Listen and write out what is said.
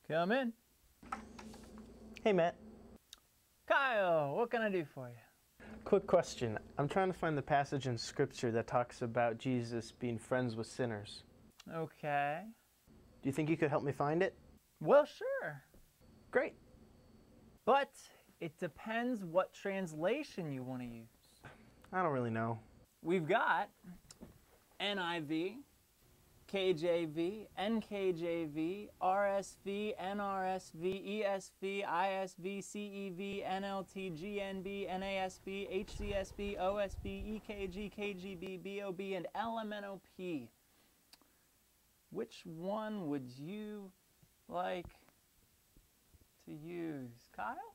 Come in. Hey Matt, Kyle, what can I do for you? quick question. I'm trying to find the passage in Scripture that talks about Jesus being friends with sinners. Okay. Do you think you could help me find it? Well, sure. Great. But it depends what translation you want to use. I don't really know. We've got NIV, KJV, NKJV, RSV, NRSV, ESV, ISV, CEV, NLT, GNB, NASB, HCSB, OSB, EKG, KGB, BOB, and LMNOP. Which one would you like to use, Kyle?